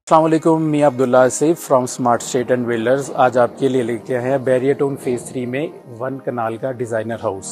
अस्सलाम वालेकुम, मैं Abdullah Asif from smart state and builders. आज आपके लिए लेके आए हैं बैरियर टाउन फेज़ 3 में 1 कनाल का डिज़ाइनर हाउस।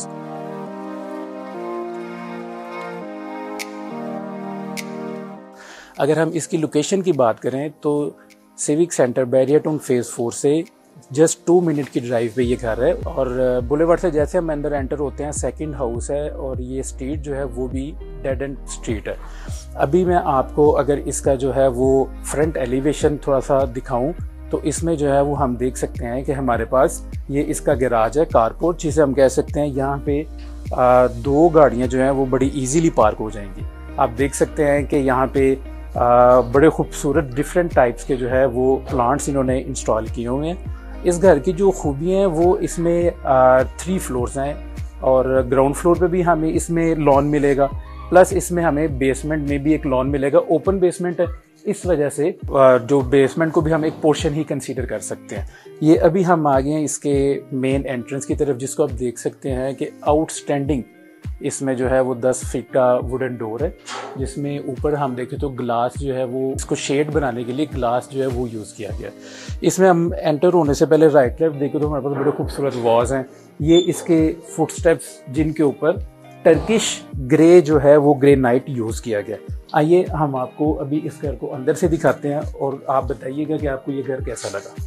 अगर हम इसकी लोकेशन की बात करें तो civic centre barrier town phase 4 से जस्ट 2 मिनट की ड्राइव पे ये घर है और बुलेवार्ड से जैसे हम अंदर एंटर होते हैं सेकंड हाउस है और ये स्ट्रीट जो है वो भी डेड एंड स्ट्रीट है। अभी मैं आपको अगर इसका जो है वो फ्रंट एलिवेशन थोड़ा सा दिखाऊं तो इसमें जो है वो हम देख सकते हैं कि हमारे पास ये इसका गैराज है, कारपोर्ट जिसे हम कह सकते हैं। यहाँ पे 2 गाड़ियाँ जो हैं वो बड़ी ईजीली पार्क हो जाएंगी। आप देख सकते हैं कि यहाँ पे बड़े खूबसूरत डिफरेंट टाइप्स के जो है वो प्लांट्स इन्होंने इंस्टॉल किए हुए हैं। इस घर की जो खूबियाँ हैं वो इसमें 3 फ्लोर्स हैं और ग्राउंड फ्लोर पे भी हमें इसमें लॉन मिलेगा, प्लस इसमें हमें बेसमेंट में भी एक लॉन मिलेगा। ओपन बेसमेंट है, इस वजह से जो बेसमेंट को भी हम एक पोर्शन ही कंसीडर कर सकते हैं। ये अभी हम आ गए हैं इसके मेन एंट्रेंस की तरफ, जिसको आप देख सकते हैं कि आउटस्टैंडिंग इसमें जो है वो 10 फीट का वुडन डोर है, जिसमें ऊपर हम देखें तो ग्लास जो है वो इसको शेड बनाने के लिए ग्लास जो है वो यूज़ किया गया। इसमें हम एंटर होने से पहले राइट लेफ्ट देखें तो हमारे पास बड़े खूबसूरत वॉल्स हैं। ये इसके फुटस्टेप्स जिनके ऊपर टर्किश ग्रे जो है वो ग्रेनाइट यूज़ किया गया। आइए हम आपको अभी इस घर को अंदर से दिखाते हैं और आप बताइएगा कि आपको ये घर कैसा लगा।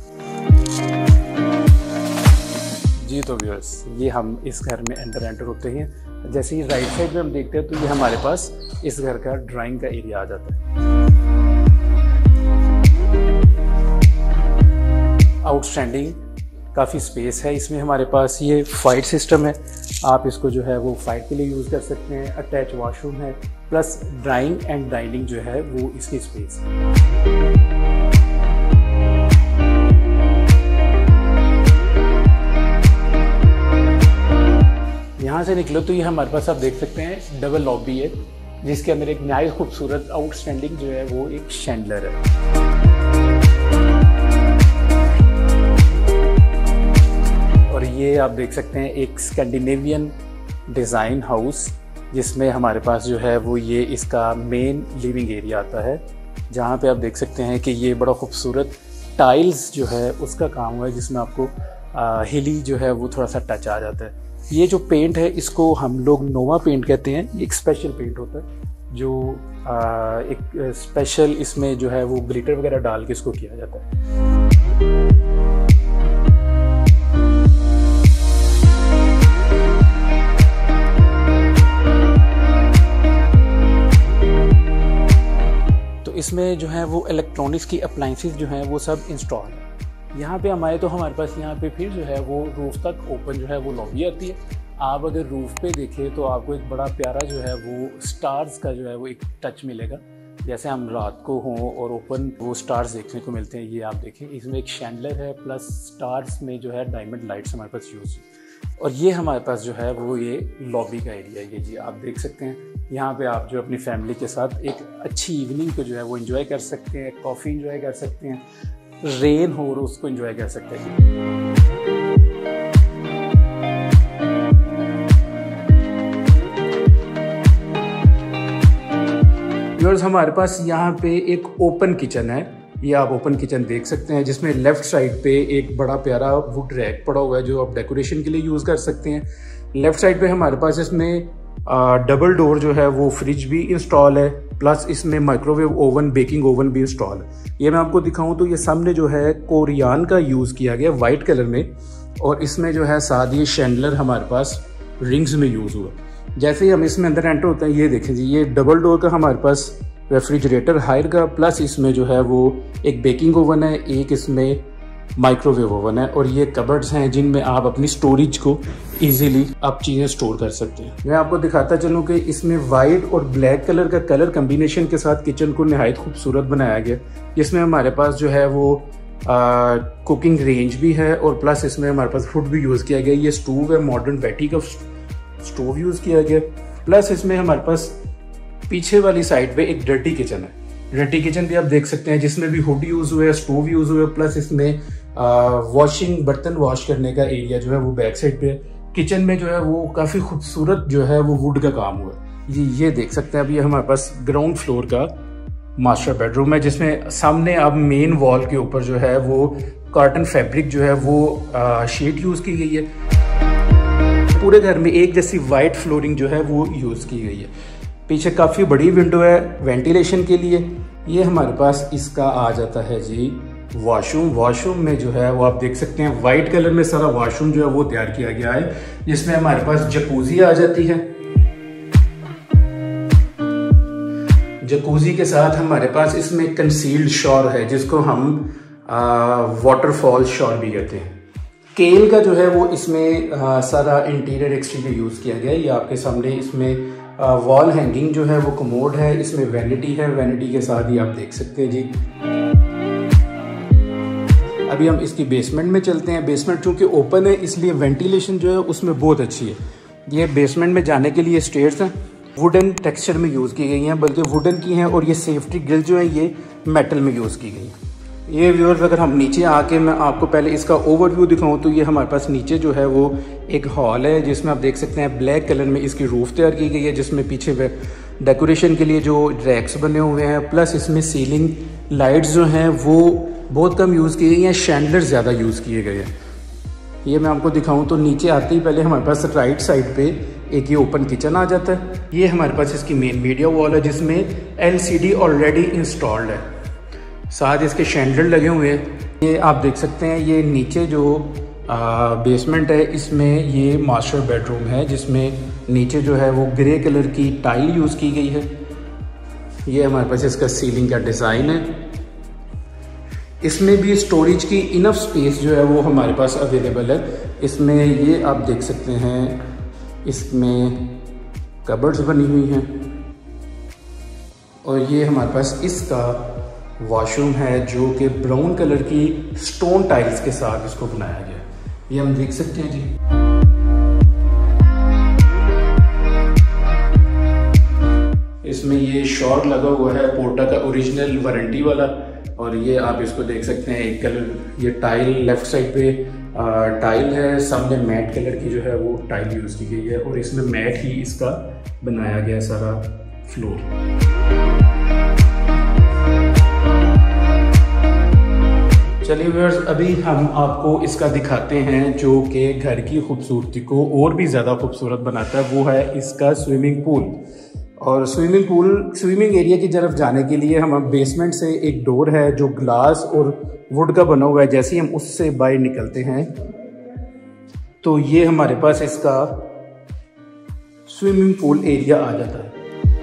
जी तो व्यूअर्स, ये हम इस घर में एंटर होते हैं। जैसे ही राइट साइड में हम देखते हैं तो ये हमारे पास इस घर का ड्राइंग का एरिया आ जाता है। आउटस्टैंडिंग काफ़ी स्पेस है इसमें। हमारे पास ये फाइट सिस्टम है, आप इसको जो है वो फाइट के लिए यूज़ कर सकते हैं। अटैच वॉशरूम है, प्लस ड्राइंग एंड डाइनिंग जो है वो इसकी स्पेस है। यहाँ से निकलो तो ये हमारे पास आप देख सकते हैं डबल लॉबी है, जिसके अंदर एक नया खूबसूरत आउटस्टैंडिंग जो है वो एक शैंडलर है। और ये आप देख सकते हैं एक स्कैंडिनेवियन डिज़ाइन हाउस, जिसमें हमारे पास जो है वो ये इसका मेन लिविंग एरिया आता है, जहाँ पे आप देख सकते हैं कि ये बड़ा खूबसूरत टाइल्स जो है उसका काम हुआ है, जिसमें आपको हिली जो है वो थोड़ा सा टच आ जाता है। ये जो पेंट है इसको हम लोग नोवा पेंट कहते हैं। एक स्पेशल पेंट होता है जो एक स्पेशल इसमें जो है वो ग्लिटर वगैरह डाल के इसको किया जाता है। तो इसमें जो है वो इलेक्ट्रॉनिक्स की अप्लाइंसेस जो हैं वो सब इंस्टॉल है। यहाँ पे हम आए तो हमारे पास यहाँ पे फिर जो है वो रूफ तक ओपन जो है वो लॉबी आती है। आप अगर रूफ पे देखें तो आपको एक बड़ा प्यारा जो है वो स्टार्स का जो है वो एक टच मिलेगा, जैसे हम रात को हों और ओपन वो स्टार्स देखने को मिलते हैं। ये आप देखें, इसमें एक शैंडलर है, प्लस स्टार्स में जो है डायमंड लाइट्स हमारे पास यूज़ है। और ये हमारे पास जो है वो ये लॉबी का एरिया है। ये जी आप देख सकते हैं, यहाँ पे आप जो अपनी फैमिली के साथ एक अच्छी इवनिंग को जो है वो एंजॉय कर सकते हैं, कॉफ़ी एंजॉय कर सकते हैं, रेन हो और उसको एंजॉय कर सकते हैं। व्यूअर्स, हमारे पास यहाँ पे एक ओपन किचन है। ये आप ओपन किचन देख सकते हैं, जिसमें लेफ्ट साइड पे एक बड़ा प्यारा वुड रैक पड़ा हुआ है जो आप डेकोरेशन के लिए यूज़ कर सकते हैं। लेफ्ट साइड पे हमारे पास इसमें डबल डोर जो है वो फ्रिज भी इंस्टॉल है, प्लस इसमें माइक्रोवेव ओवन, बेकिंग ओवन भी इंस्टॉल है। ये मैं आपको दिखाऊं तो ये सामने जो है कोरियन का यूज़ किया गया वाइट कलर में, और इसमें जो है साथ ये शैंडलर हमारे पास रिंग्स में यूज़ हुआ। जैसे ही हम इसमें अंदर एंटर होते हैं, ये देखें जी, ये डबल डोर का हमारे पास रेफ्रिजरेटर हायर का, प्लस इसमें जो है वो एक बेकिंग ओवन है, एक इसमें माइक्रोवेव ओवन है, और ये कबर्ड्स हैं जिनमें आप अपनी स्टोरेज को इजीली आप चीज़ें स्टोर कर सकते हैं। मैं आपको दिखाता चलूँ कि इसमें वाइट और ब्लैक कलर का कलर कम्बिनेशन के साथ किचन को नहायत खूबसूरत बनाया गया, जिसमें हमारे पास जो है वो कुकिंग रेंज भी है, और प्लस इसमें हमारे पास फूड भी यूज़ किया गया। ये स्टोव है, मॉडर्न बैटरी का स्टोव यूज़ किया गया, प्लस इसमें हमारे पास पीछे वाली साइड पे एक डर्टी किचन है। डर्टी किचन भी आप देख सकते हैं, जिसमें भी हुड यूज़ हुआ है, स्टोव यूज़ हुआ है, प्लस इसमें वॉशिंग बर्तन वॉश करने का एरिया जो है वो बैक साइड पे है। किचन में जो है वो काफ़ी खूबसूरत जो है वो वुड का काम हुआ है। ये देख सकते हैं। अब ये हमारे पास ग्राउंड फ्लोर का मास्टर बेडरूम है, जिसमें सामने अब मेन वॉल के ऊपर जो है वो कॉटन फैब्रिक जो है वो शीट यूज़ की गई है। पूरे घर में एक जैसी वाइट फ्लोरिंग जो है वो यूज़ की गई है। पीछे काफ़ी बड़ी विंडो है वेंटिलेशन के लिए। ये हमारे पास इसका आ जाता है जी वॉशरूम। वॉशरूम में जो है वो आप देख सकते हैं वाइट कलर में सारा वॉशरूम जो है वो तैयार किया गया है, जिसमें हमारे पास जकूजी आ जाती है। जकूजी के साथ हमारे पास इसमें कंसील्ड शॉवर है, जिसको हम वाटरफॉल शॉवर भी कहते हैं। केल का जो है वो इसमें सारा इंटीरियर एक्सटीरियर यूज़ किया गया है। ये आपके सामने इसमें वॉल हैंगिंग जो है वो कमोड है, इसमें वैनिटी है, वैनिटी के साथ ही आप देख सकते हैं जी। अभी हम इसकी बेसमेंट में चलते हैं। बेसमेंट चूँकि ओपन है इसलिए वेंटिलेशन जो है उसमें बहुत अच्छी है। ये बेसमेंट में जाने के लिए स्टेयर्स हैं, वुडन टेक्सचर में यूज़ की गई हैं, बल्कि वुडन की हैं, और ये सेफ्टी ग्रिल जो है ये मेटल में यूज़ की गई है। ये व्यूअर्स अगर हम नीचे आके मैं आपको पहले इसका ओवरव्यू दिखाऊं तो ये हमारे पास नीचे जो है वो एक हॉल है, जिसमें आप देख सकते हैं ब्लैक कलर में इसकी रूफ तैयार की गई है, जिसमें पीछे डेकोरेशन के लिए जो रैक्स बने हुए हैं, प्लस इसमें सीलिंग लाइट्स जो हैं वो बहुत कम यूज़ की गई हैं, शैंडलर ज़्यादा यूज़ किए गए हैं। ये मैं आपको दिखाऊं तो नीचे आते ही पहले हमारे पास राइट साइड पे एक ये ओपन किचन आ जाता है। ये हमारे पास इसकी मेन मीडिया वॉल है, जिसमें LCD ऑलरेडी इंस्टॉल्ड है, साथ इसके शैंडलर लगे हुए हैं। ये आप देख सकते हैं ये नीचे जो बेसमेंट है इसमें ये मास्टर बेडरूम है, जिसमें नीचे जो है वो ग्रे कलर की टाइल यूज़ की गई है। ये हमारे पास इसका सीलिंग का डिज़ाइन है। इसमें भी स्टोरेज की इनफ स्पेस जो है वो हमारे पास अवेलेबल है। इसमें ये आप देख सकते हैं इसमें कबर्ड्स बनी हुई हैं, और ये हमारे पास इसका वॉशरूम है जो कि ब्राउन कलर की स्टोन टाइल्स के साथ इसको बनाया गया है। ये हम देख सकते हैं जी। इसमें ये शॉवर लगा हुआ है पोर्टा का ओरिजिनल वारंटी वाला, और ये आप इसको देख सकते हैं एक कलर ये टाइल लेफ्ट साइड पे टाइल है, सामने मैट कलर की जो है वो टाइल यूज़ की गई है, और इसमें मैट ही इसका बनाया गया सारा फ्लोर। चलिए व्यूअर्स अभी हम आपको इसका दिखाते हैं जो कि घर की खूबसूरती को और भी ज़्यादा खूबसूरत बनाता है, वो है इसका स्विमिंग पूल। और स्विमिंग एरिया की तरफ जाने के लिए हम बेसमेंट से एक डोर है जो ग्लास और वुड का बना हुआ है, जैसे ही हम उससे बाहर निकलते हैं तो ये हमारे पास इसका स्विमिंग पूल एरिया आ जाता है।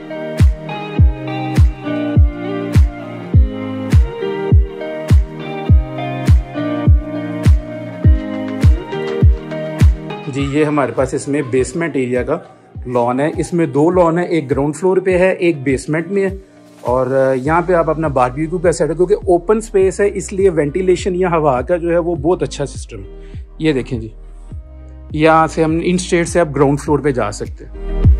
जी ये हमारे पास इसमें बेसमेंट एरिया का लॉन है। इसमें 2 लॉन है, एक ग्राउंड फ्लोर पे है, एक बेसमेंट में है, और यहाँ पे आप अपना बारबेक्यू कर सकते हो, क्योंकि ओपन स्पेस है इसलिए वेंटिलेशन या हवा का जो है वो बहुत अच्छा सिस्टम है। ये देखें जी, यहाँ से हम इन स्टेट से आप ग्राउंड फ्लोर पे जा सकते हैं।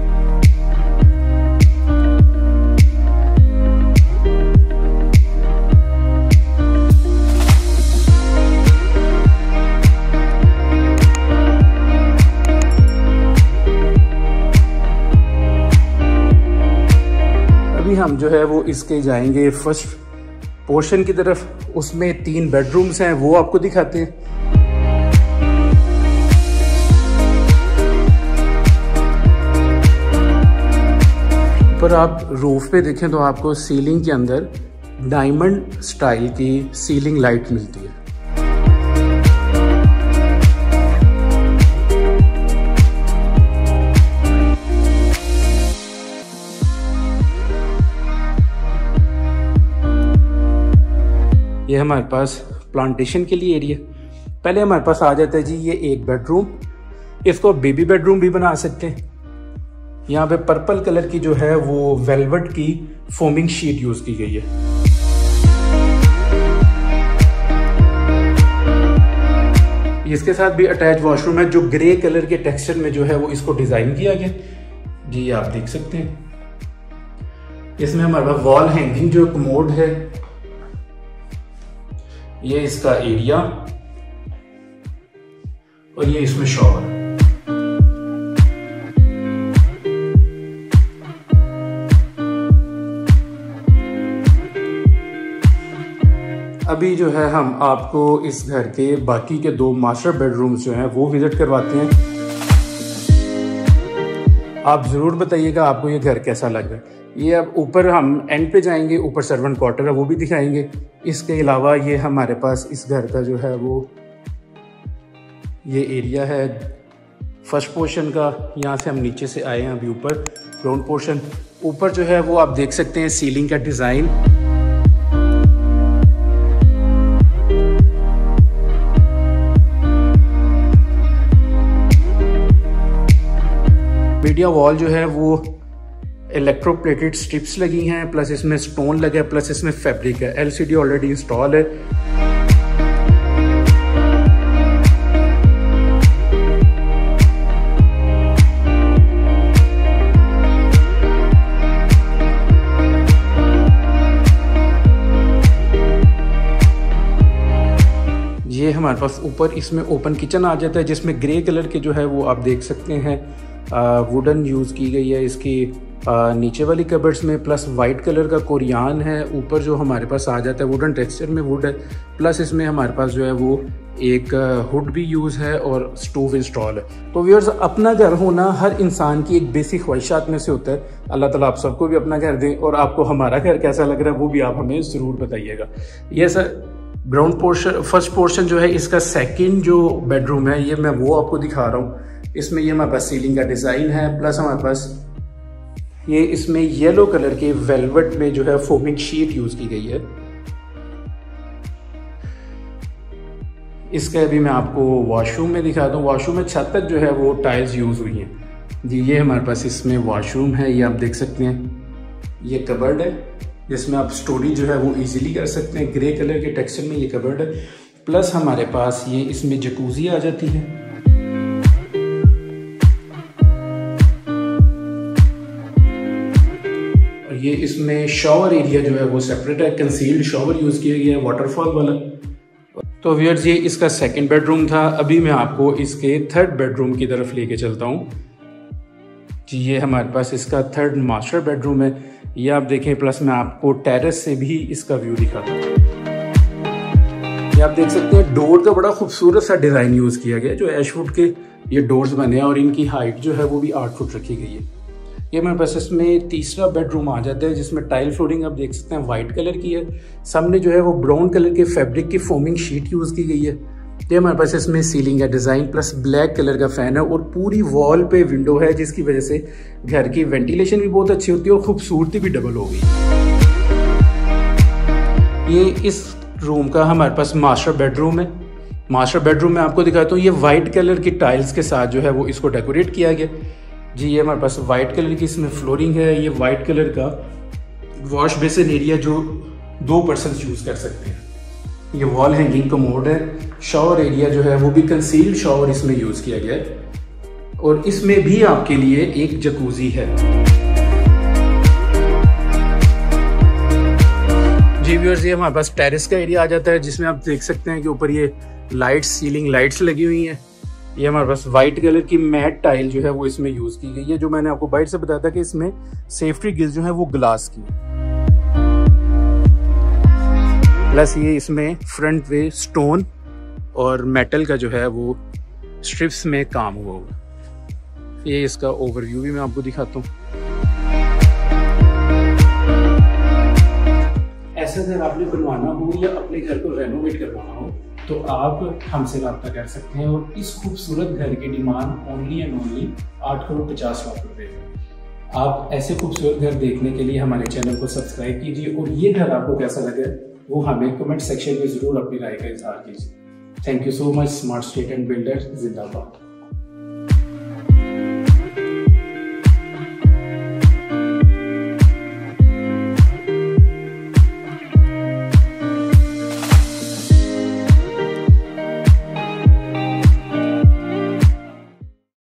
हम जो है वो इसके जाएंगे फर्स्ट पोर्शन की तरफ। उसमें 3 बेडरूम्स हैं, वो आपको दिखाते हैं। पर आप रूफ पे देखें तो आपको सीलिंग के अंदर डायमंड स्टाइल की सीलिंग लाइट मिलती है। ये हमारे पास प्लांटेशन के लिए एरिया। पहले हमारे पास आ जाता है जी ये एक बेडरूम, इसको बेबी बेडरूम भी बना सकते हैं। यहाँ पे पर्पल कलर की जो है वो वेलवेट की फोमिंग शीट यूज की गई है। इसके साथ भी अटैच वॉशरूम है जो ग्रे कलर के टेक्सचर में जो है वो इसको डिजाइन किया गया जी, आप देख सकते हैं। इसमें हमारे पास वॉल हैंगिंग जो कमोड है, ये इसका एरिया, और ये इसमें शॉवर। अभी जो है हम आपको इस घर के बाकी के 2 मास्टर बेडरूम्स जो हैं वो विज़िट करवाते हैं। आप ज़रूर बताइएगा आपको ये घर कैसा लग रहा है। ये अब ऊपर हम एंड पे जाएंगे, ऊपर सर्वेंट क्वार्टर है वो भी दिखाएंगे। इसके अलावा ये हमारे पास इस घर का जो है वो ये एरिया है फर्स्ट पोर्शन का। यहाँ से हम नीचे से आए हैं अभी ऊपर ग्राउंड पोर्शन। ऊपर जो है वो आप देख सकते हैं सीलिंग का डिज़ाइन। मीडिया वॉल जो है वो इलेक्ट्रोप्लेटेड स्ट्रिप्स लगी हैं, प्लस इसमें स्टोन लगा है, प्लस इसमें फैब्रिक है। एलसीडी ऑलरेडी इंस्टॉल है। ये हमारे पास ऊपर इसमें ओपन किचन आ जाता है, जिसमें ग्रे कलर के जो है वो आप देख सकते हैं वुडन यूज़ की गई है इसकी नीचे वाली कबर्ड्स में, प्लस वाइट कलर का कोरियान है। ऊपर जो हमारे पास आ जाता है वुडन टेक्सचर में वुड है, प्लस इसमें हमारे पास जो है वो एक हुड भी यूज़ है और स्टोव इंस्टॉल है। तो व्यूअर्स, अपना घर होना हर इंसान की एक बेसिक ख्वाहिशात में से होता है। अल्लाह ताला आप सबको भी अपना घर दें, और आपको हमारा घर कैसा लग रहा है वो भी आप हमें ज़रूर बताइएगा। ये sir ground portion, first portion जो है इसका सेकंड जो बेडरूम है, ये मैं वो आपको दिखा रहा हूँ। इसमें ये हमारे पास सीलिंग का डिज़ाइन है, प्लस हमारे पास ये इसमें येलो कलर के वेलवेट में जो है फोमिंग शीट यूज़ की गई है। इसका अभी मैं आपको वॉशरूम में दिखाता हूँ। वॉशरूम में छत तक जो है वो टाइल्स यूज़ हुई हैं जी। ये हमारे पास इसमें वॉशरूम है, ये आप देख सकते हैं। ये कबर्ड है जिसमें आप स्टोरेज जो है वो इजीली कर सकते हैं। ग्रे कलर के टेक्सचर में ये कबर्ड है, प्लस हमारे पास ये इसमें जकूज़ी आ जाती है। और ये इसमें शॉवर एरिया जो है वो सेपरेट है, कंसील्ड शॉवर यूज़ किया गया है वाटरफॉल वाला। तो व्यूअर्स, ये इसका सेकंड बेडरूम था। अभी मैं आपको इसके थर्ड बेडरूम की तरफ लेके चलता हूँ जी। ये हमारे पास इसका थर्ड मास्टर बेडरूम है, ये आप देखें। प्लस मैं आपको टेरेस से भी इसका व्यू दिखाता हूँ। ये आप देख सकते हैं डोर का बड़ा खूबसूरत सा डिज़ाइन यूज़ किया गया है, जो एशवुड के ये डोर्स बने हैं, और इनकी हाइट जो है वो भी 8 फुट रखी गई है। ये हमारे पास इसमें तीसरा बेडरूम आ जाता है, जिसमें टाइल फ्लोरिंग आप देख सकते हैं वाइट कलर की है। सामने जो है वो ब्राउन कलर के फैब्रिक की फोमिंग शीट यूज़ की गई है। ये हमारे पास इसमें सीलिंग का डिज़ाइन, प्लस ब्लैक कलर का फ़ैन है, और पूरी वॉल पे विंडो है, जिसकी वजह से घर की वेंटिलेशन भी बहुत अच्छी होती है और खूबसूरती भी डबल हो गई। ये इस रूम का हमारे पास मास्टर बेडरूम है। मास्टर बेडरूम में आपको दिखाता हूँ। ये वाइट कलर की टाइल्स के साथ जो है वो इसको डेकोरेट किया गया जी। ये हमारे पास वाइट कलर की इसमें फ्लोरिंग है। ये वाइट कलर का वॉश बेसिन एरिया जो 2 पर्सन यूज़ कर सकते हैं। ये वॉल हैंगिंग कमोड है। शॉवर एरिया जो है वो भी कंसील्ड शॉवर इसमें यूज़ किया गया है, और इसमें भी आपके लिए एक जकूज़ी है जी। व्यूअर्स, ये हमारे पास टेरेस का एरिया आ जाता है, जिसमें आप देख सकते हैं कि ऊपर ये लाइट्स, सीलिंग लाइट्स लगी हुई हैं। ये हमारे पास वाइट कलर की मैट टाइल जो है वो इसमें यूज़ की गई है, जो मैंने आपको बाइट से बताया था कि इसमें सेफ्टी गिल्स जो है वो ग्लास की है। प्लस ये इसमें फ्रंट वे स्टोन और मेटल का जो है वो स्ट्रिप्स में काम हुआ होगा। ये इसका ओवरव्यू भी मैं आपको दिखाता हूँ। ऐसा अगर आपने बनवाना हो या अपने घर को रेनोवेट करवाना हो तो आप हमसे रब्ता कर सकते हैं, और इस खूबसूरत घर की demand only and only 8 crore 50 lakh रुपए है। आप ऐसे खूबसूरत घर देखने के लिए हमारे चैनल को सब्सक्राइब कीजिए, और ये घर आपको कैसा लगे वो हमें कमेंट सेक्शन में जरूर अपनी राय का इजहार कीजिए। Thank you so much. Smart state and builder जिंदाबाद।